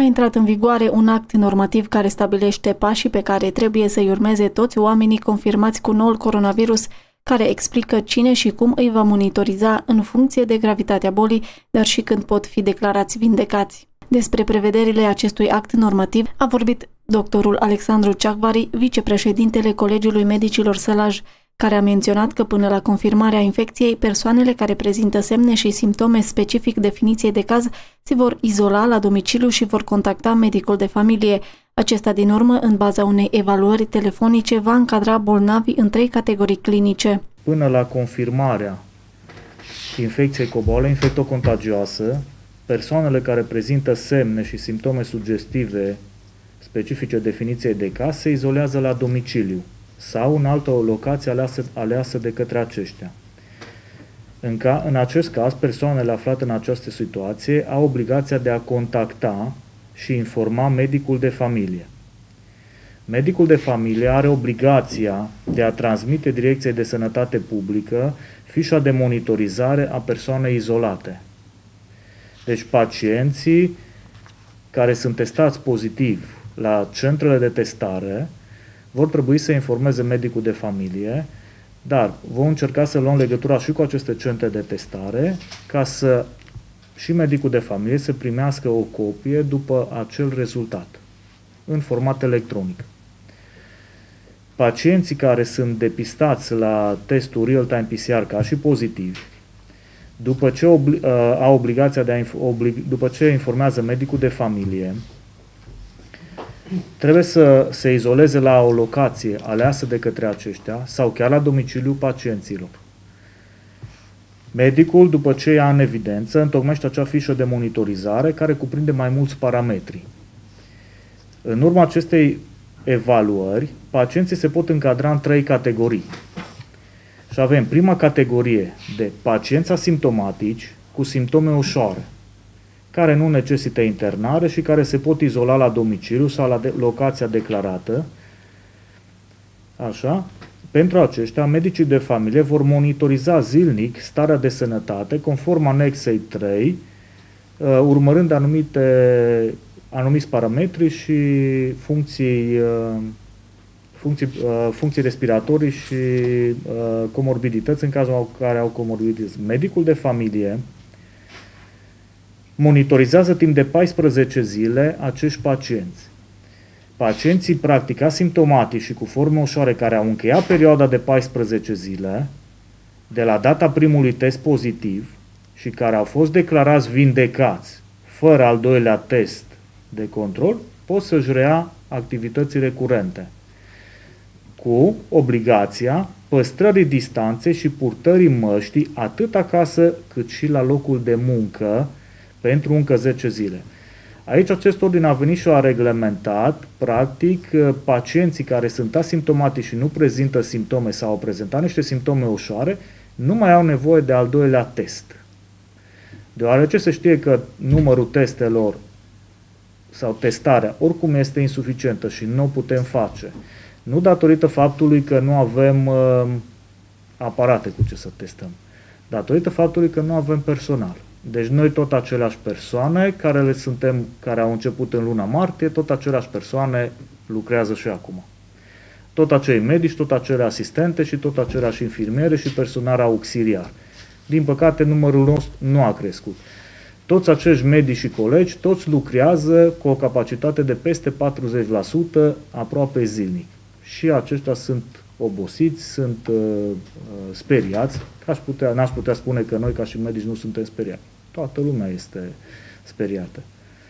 intrat în vigoare un act normativ care stabilește pașii pe care trebuie să-i urmeze toți oamenii confirmați cu noul coronavirus, care explică cine și cum îi va monitoriza în funcție de gravitatea bolii, dar și când pot fi declarați vindecați. Despre prevederile acestui act normativ a vorbit doctorul Alexandru Ceacvari, vicepreședintele Colegiului Medicilor Sălaj, care a menționat că până la confirmarea infecției, persoanele care prezintă semne și simptome specific definiției de caz se vor izola la domiciliu și vor contacta medicul de familie. Acesta, din urmă, în baza unei evaluări telefonice, va încadra bolnavii în 3 categorii clinice. Până la confirmarea infecției cu o boală infectocontagioasă, persoanele care prezintă semne și simptome sugestive specifice definiției de caz se izolează la domiciliu sau în altă locație aleasă de către aceștia. În acest caz, persoanele aflate în această situație au obligația de a contacta și informa medicul de familie. Medicul de familie are obligația de a transmite Direcției de Sănătate Publică fișa de monitorizare a persoanei izolate. Deci pacienții care sunt testați pozitiv la centrele de testare vor trebui să informeze medicul de familie, dar vom încerca să luăm legătura și cu aceste centre de testare ca să și medicul de familie să primească o copie după acel rezultat în format electronic. Pacienții care sunt depistați la testul real-time PCR ca și pozitivi, după ce au obligația după ce informează medicul de familie, trebuie să se izoleze la o locație aleasă de către aceștia sau chiar la domiciliul pacienților. Medicul, după ce ia în evidență, întocmește acea fișă de monitorizare care cuprinde mai mulți parametri. În urma acestei evaluări, pacienții se pot încadra în 3 categorii. Și avem prima categorie de pacienți asimptomatici cu simptome ușoare, care nu necesită internare și care se pot izola la domiciliu sau la locația declarată. Așa, pentru aceștia, medicii de familie vor monitoriza zilnic starea de sănătate conform anexei 3, urmărând anumiți parametri și funcții respiratorii și comorbidități în cazul în care au comorbidități. Medicul de familie monitorizează timp de 14 zile acești pacienți. Pacienții practic asimptomatici și cu forme ușoare care au încheiat perioada de 14 zile de la data primului test pozitiv și care au fost declarați vindecați fără al doilea test de control, pot să-și rea activitățile curente cu obligația păstrării distanței și purtării măștii atât acasă cât și la locul de muncă pentru încă 10 zile. Aici acest ordin a venit și a reglementat, practic, pacienții care sunt asimptomatici și nu prezintă simptome sau au prezentat niște simptome ușoare, nu mai au nevoie de al doilea test. Deoarece se știe că numărul testelor sau testarea oricum este insuficientă și nu o putem face. Nu datorită faptului că nu avem aparate cu ce să testăm, datorită faptului că nu avem personal. Deci noi tot aceleași persoane care au început în luna martie, tot aceleași persoane lucrează și acum. Tot acei medici, tot acele asistente și tot aceleași infirmiere și personal auxiliar. Din păcate, numărul nostru nu a crescut. Toți acești medici și colegi, toți lucrează cu o capacitate de peste 40% aproape zilnic. Și aceștia sunt obosiți, sunt speriați. N-aș putea spune că noi ca și medici nu suntem speriați. Toată lumea este speriată.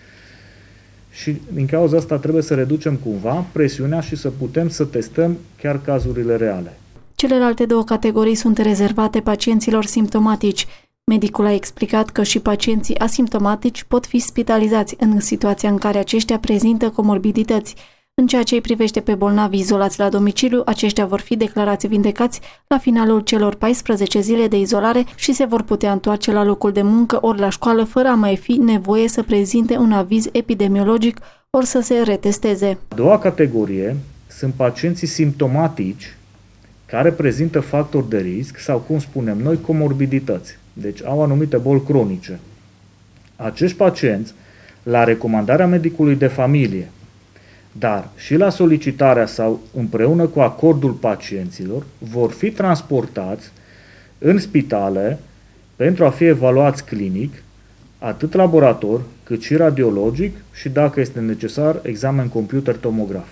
Și din cauza asta trebuie să reducem cumva presiunea și să putem să testăm chiar cazurile reale. Celelalte 2 categorii sunt rezervate pacienților simptomatici. Medicul a explicat că și pacienții asimptomatici pot fi spitalizați în situația în care aceștia prezintă comorbidități. În ceea ce îi privește pe bolnavi izolați la domiciliu, aceștia vor fi declarați vindecați la finalul celor 14 zile de izolare și se vor putea întoarce la locul de muncă ori la școală fără a mai fi nevoie să prezinte un aviz epidemiologic ori să se retesteze. A doua categorie sunt pacienții simptomatici care prezintă factori de risc sau, cum spunem noi, comorbidități. Deci au anumite boli cronice. Acești pacienți la recomandarea medicului de familie, dar și la solicitarea sau împreună cu acordul pacienților, vor fi transportați în spitale pentru a fi evaluați clinic, atât laborator, cât și radiologic și, dacă este necesar, examen computer-tomograf.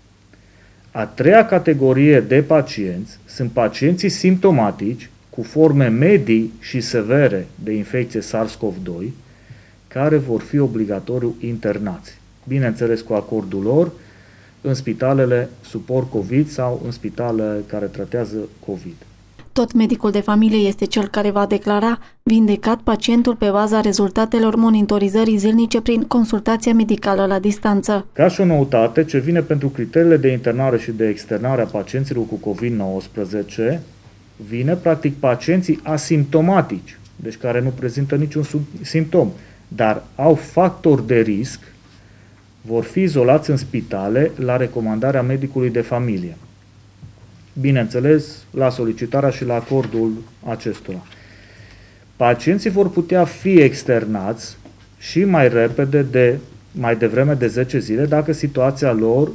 A treia categorie de pacienți sunt pacienții simptomatici cu forme medii și severe de infecție SARS-CoV-2, care vor fi obligatoriu internați, bineînțeles cu acordul lor, în spitalele suport COVID sau în spitale care tratează COVID. Tot medicul de familie este cel care va declara vindecat pacientul pe baza rezultatelor monitorizării zilnice prin consultația medicală la distanță. Ca și o noutate, ce vine pentru criteriile de internare și de externare a pacienților cu COVID-19, vine practic pacienții asimptomatici, deci care nu prezintă niciun simptom, dar au factori de risc, vor fi izolați în spitale la recomandarea medicului de familie. Bineînțeles, la solicitarea și la acordul acestora. Pacienții vor putea fi externați și mai repede, mai devreme de 10 zile, dacă situația lor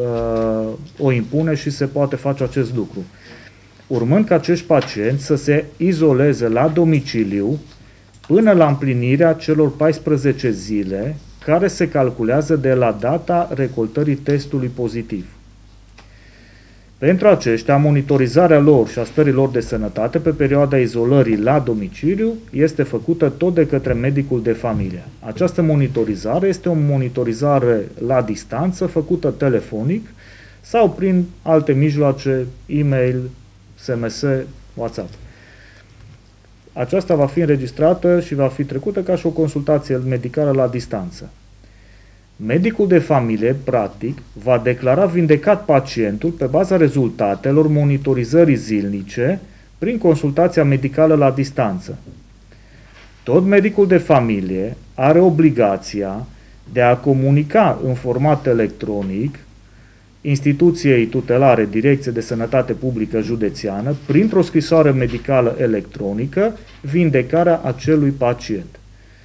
o impune și se poate face acest lucru. Urmând ca acești pacienți să se izoleze la domiciliu până la împlinirea celor 14 zile care se calculează de la data recoltării testului pozitiv. Pentru aceștia, monitorizarea lor și a stării lor de sănătate pe perioada izolării la domiciliu este făcută tot de către medicul de familie. Această monitorizare este o monitorizare la distanță, făcută telefonic sau prin alte mijloace, e-mail, SMS, WhatsApp. Aceasta va fi înregistrată și va fi trecută ca și o consultație medicală la distanță. Medicul de familie, practic, va declara vindecat pacientul pe baza rezultatelor monitorizării zilnice prin consultația medicală la distanță. Tot medicul de familie are obligația de a comunica în format electronic instituției tutelare Direcție de Sănătate Publică Județeană, printr-o scrisoare medicală electronică, vindecarea acelui pacient.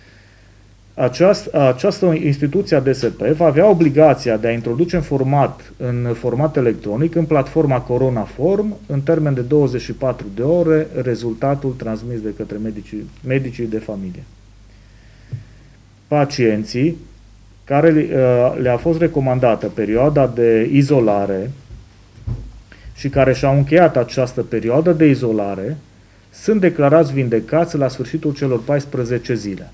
Această instituție a DSP va avea obligația de a introduce în format electronic, în platforma Coronaform, în termen de 24 de ore, rezultatul transmis de către medicii de familie. Pacienții care le-a fost recomandată perioada de izolare și care și-au încheiat această perioadă de izolare sunt declarați vindecați la sfârșitul celor 14 zile.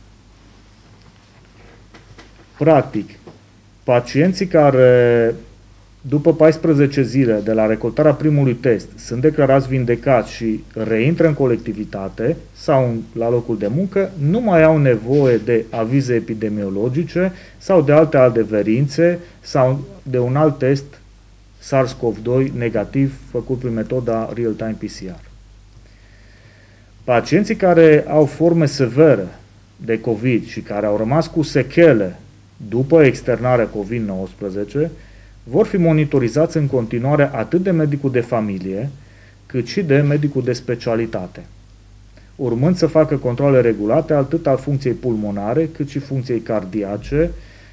Practic, pacienții care, după 14 zile de la recoltarea primului test, sunt declarați vindecați și reintră în colectivitate sau la locul de muncă, nu mai au nevoie de avize epidemiologice sau de alte adeverințe sau de un alt test SARS-CoV-2 negativ făcut prin metoda real-time PCR. Pacienții care au forme severe de COVID și care au rămas cu sechele după externarea COVID-19 vor fi monitorizați în continuare atât de medicul de familie, cât și de medicul de specialitate, urmând să facă controale regulate atât al funcției pulmonare, cât și funcției cardiace,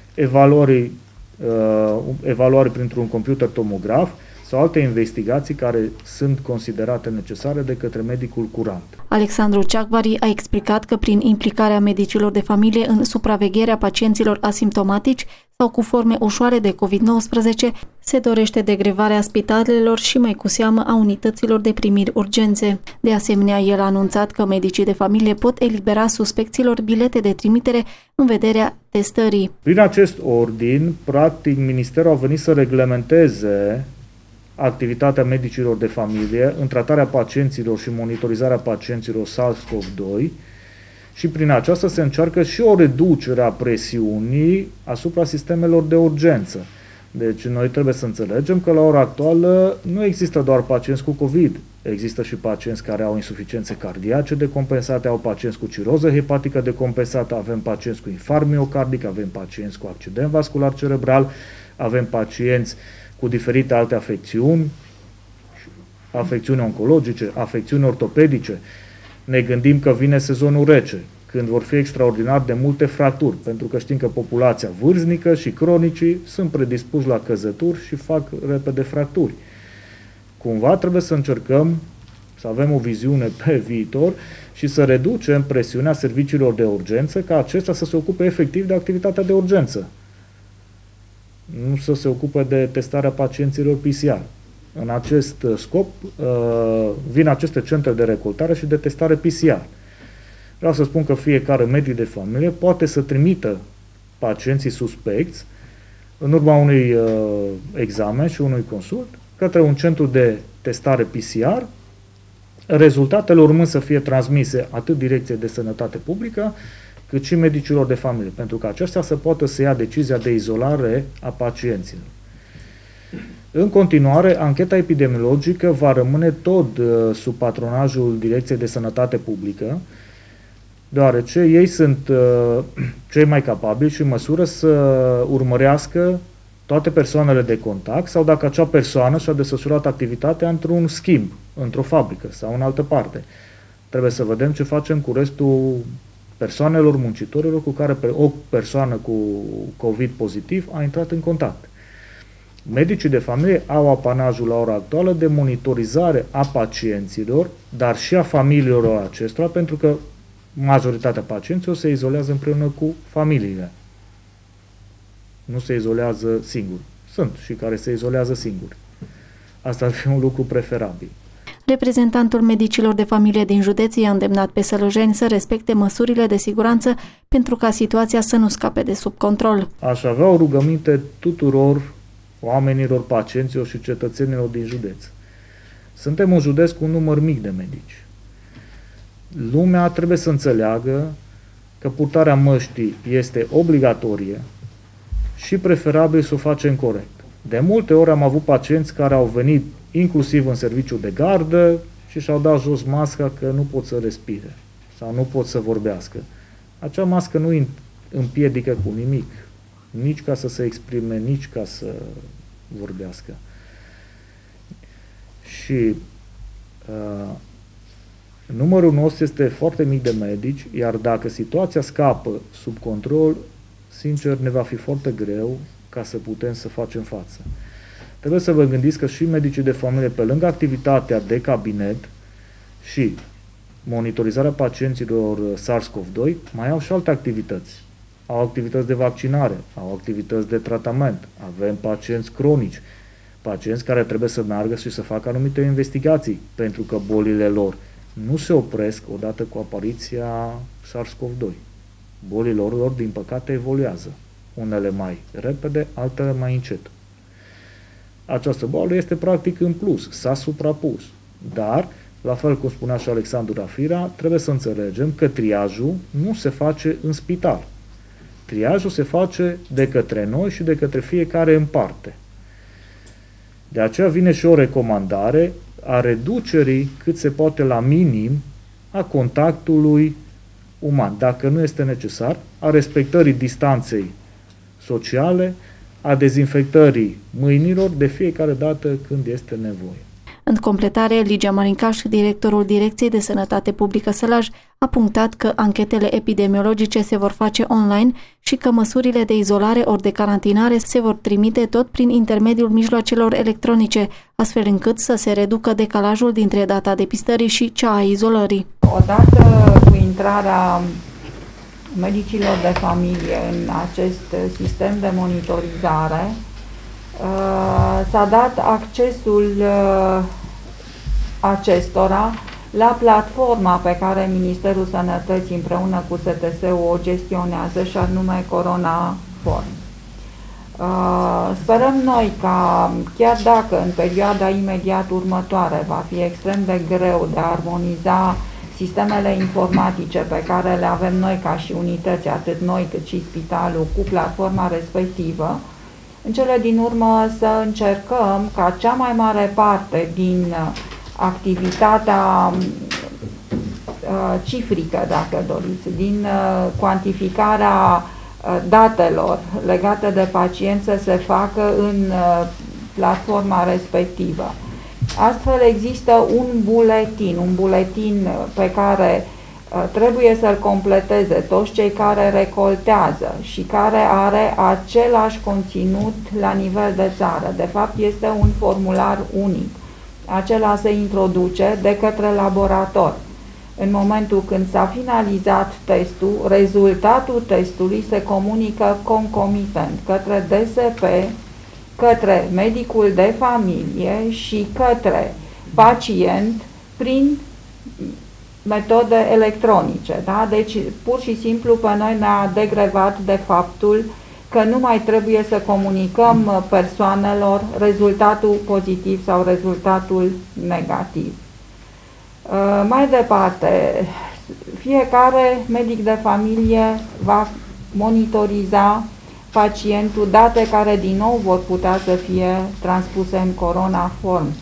evaluări printr-un computer tomograf sau alte investigații care sunt considerate necesare de către medicul curant. Alexandru Ceacvari a explicat că prin implicarea medicilor de familie în supravegherea pacienților asimptomatici sau cu forme ușoare de COVID-19 se dorește degrevarea spitalelor și mai cu seamă a unităților de primiri urgențe. De asemenea, el a anunțat că medicii de familie pot elibera suspecților bilete de trimitere în vederea testării. Prin acest ordin, practic, Ministerul a venit să reglementeze activitatea medicilor de familie în tratarea pacienților și monitorizarea pacienților SARS-CoV-2 și prin aceasta se încearcă și o reducere a presiunii asupra sistemelor de urgență. Deci noi trebuie să înțelegem că la ora actuală nu există doar pacienți cu COVID, există și pacienți care au insuficiențe cardiace decompensate, au pacienți cu ciroză hepatică decompensată, avem pacienți cu infarct miocardic, avem pacienți cu accident vascular cerebral, avem pacienți cu diferite alte afecțiuni, afecțiuni oncologice, afecțiuni ortopedice. Ne gândim că vine sezonul rece, când vor fi extraordinar de multe fracturi, pentru că știm că populația vârstnică și cronicii sunt predispuși la căzături și fac repede fracturi. Cumva trebuie să încercăm să avem o viziune pe viitor și să reducem presiunea serviciilor de urgență ca acestea să se ocupe efectiv de activitatea de urgență. Nu să se ocupe de testarea pacienților PCR. În acest scop vin aceste centre de recoltare și de testare PCR. Vreau să spun că fiecare medic de familie poate să trimită pacienții suspecți în urma unui examen și unui consult către un centru de testare PCR, rezultatele urmând să fie transmise atât Direcției de Sănătate Publică, cât și medicilor de familie, pentru că aceștia să poată să ia decizia de izolare a pacienților. În continuare, ancheta epidemiologică va rămâne tot sub patronajul Direcției de Sănătate Publică, deoarece ei sunt cei mai capabili și în măsură să urmărească toate persoanele de contact sau dacă acea persoană și-a desfășurat activitatea într-un schimb, într-o fabrică sau în altă parte. Trebuie să vedem ce facem cu restul persoanelor, muncitorilor cu care o persoană cu COVID pozitiv a intrat în contact. Medicii de familie au apanajul la ora actuală de monitorizare a pacienților, dar și a familiilor acestora, pentru că majoritatea pacienților se izolează împreună cu familiile. Nu se izolează singuri. Sunt și care se izolează singuri. Asta ar fi un lucru preferabil. Reprezentantul medicilor de familie din județ i-a îndemnat pe sălăjeni să respecte măsurile de siguranță pentru ca situația să nu scape de sub control. Aș avea o rugăminte tuturor oamenilor, pacienților și cetățenilor din județ. Suntem un județ cu un număr mic de medici. Lumea trebuie să înțeleagă că purtarea măștii este obligatorie și preferabil să o facem corect. De multe ori am avut pacienți care au venit inclusiv în serviciu de gardă și și-au dat jos masca că nu pot să respire sau nu pot să vorbească. Acea mască nu îi împiedică cu nimic, nici ca să se exprime, nici ca să vorbească. Și numărul nostru este foarte mic de medici, iar dacă situația scapă sub control, sincer, ne va fi foarte greu ca să putem să facem față. Trebuie să vă gândiți că și medicii de familie, pe lângă activitatea de cabinet și monitorizarea pacienților SARS-CoV-2, mai au și alte activități. Au activități de vaccinare, au activități de tratament, avem pacienți cronici, pacienți care trebuie să meargă și să facă anumite investigații, pentru că bolile lor nu se opresc odată cu apariția SARS-CoV-2. Bolile lor, din păcate, evoluează. Unele mai repede, altele mai încet. Această boală este practic în plus, s-a suprapus. Dar, la fel cum spunea și Alexandru Rafira, trebuie să înțelegem că triajul nu se face în spital. Triajul se face de către noi și de către fiecare în parte. De aceea vine și o recomandare a reducerii cât se poate la minim a contactului uman, dacă nu este necesar, a respectării distanței sociale, a dezinfectării mâinilor de fiecare dată când este nevoie. În completare, Ligia Marincaș, directorul Direcției de Sănătate Publică Sălaj, a punctat că anchetele epidemiologice se vor face online și că măsurile de izolare ori de carantinare se vor trimite tot prin intermediul mijloacelor electronice, astfel încât să se reducă decalajul dintre data depistării și cea a izolării. Odată cu intrarea medicilor de familie în acest sistem de monitorizare, s-a dat accesul acestora la platforma pe care Ministerul Sănătății împreună cu STS-ul o gestionează, și anume CoronaForm. Sperăm noi ca, chiar dacă în perioada imediat următoare va fi extrem de greu de a armoniza sistemele informatice pe care le avem noi ca și unități, atât noi cât și spitalul, cu platforma respectivă, în cele din urmă să încercăm ca cea mai mare parte din activitatea cifrică, dacă doriți, din cuantificarea datelor legate de pacienți să se facă în platforma respectivă. Astfel există un buletin pe care trebuie să-l completeze toți cei care recoltează și care are același conținut la nivel de țară. De fapt, este un formular unic. Acela se introduce de către laborator. În momentul când s-a finalizat testul, rezultatul testului se comunică concomitent către DSP, către medicul de familie și către pacient prin metode electronice. Da? Deci, pur și simplu, pe noi ne-a degrevat de faptul că nu mai trebuie să comunicăm persoanelor rezultatul pozitiv sau rezultatul negativ. Mai departe, fiecare medic de familie va monitoriza pacientul, date care din nou vor putea să fie transpuse în Corona Forms.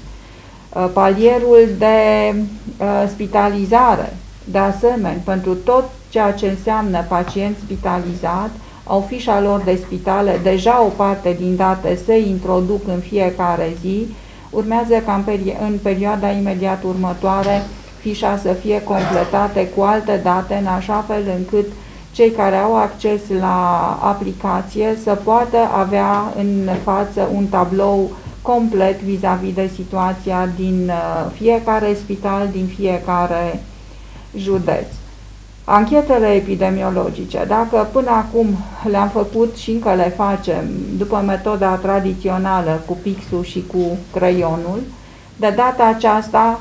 Palierul de spitalizare, de asemenea, pentru tot ceea ce înseamnă pacient spitalizat, au fișa lor de spitale, deja o parte din date se introduc în fiecare zi, urmează ca în perioada imediat următoare fișa să fie completate cu alte date, în așa fel încât cei care au acces la aplicație să poată avea în față un tablou complet vis-a-vis de situația din fiecare spital, din fiecare județ. Anchetele epidemiologice, dacă până acum le-am făcut și încă le facem după metoda tradițională cu pixul și cu creionul, de data aceasta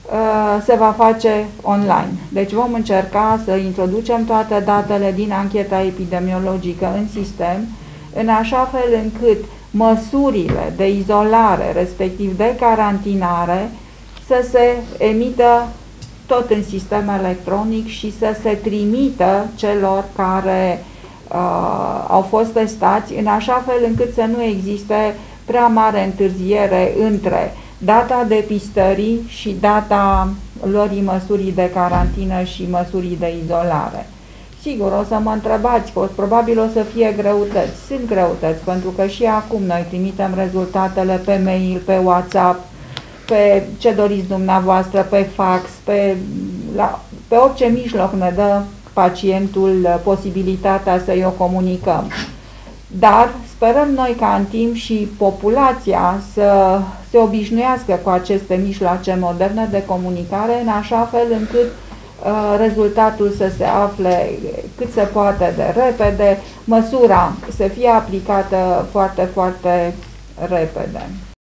se va face online. Deci vom încerca să introducem toate datele din ancheta epidemiologică în sistem, în așa fel încât măsurile de izolare, respectiv de carantinare, să se emită tot în sistem electronic și să se trimită celor care au fost testați, în așa fel încât să nu existe prea mare întârziere între data depistării și data luării măsurii de carantină și măsurii de izolare. Sigur, o să mă întrebați că probabil o să fie greutăți. Sunt greutăți, pentru că și acum noi trimitem rezultatele pe mail, pe WhatsApp, pe ce doriți dumneavoastră, pe fax, pe orice mijloc ne dă pacientul posibilitatea să-i o comunicăm. Dar sperăm noi ca în timp și populația să se obișnuiască cu aceste mijloace moderne de comunicare, în așa fel încât rezultatul să se afle cât se poate de repede, măsura să fie aplicată foarte, foarte repede.